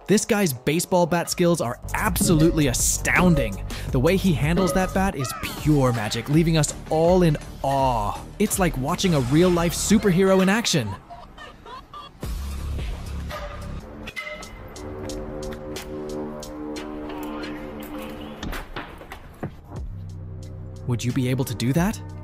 This guy's baseball bat skills are absolutely astounding. The way he handles that bat is pure magic, leaving us all in awe. It's like watching a real-life superhero in action. Would you be able to do that?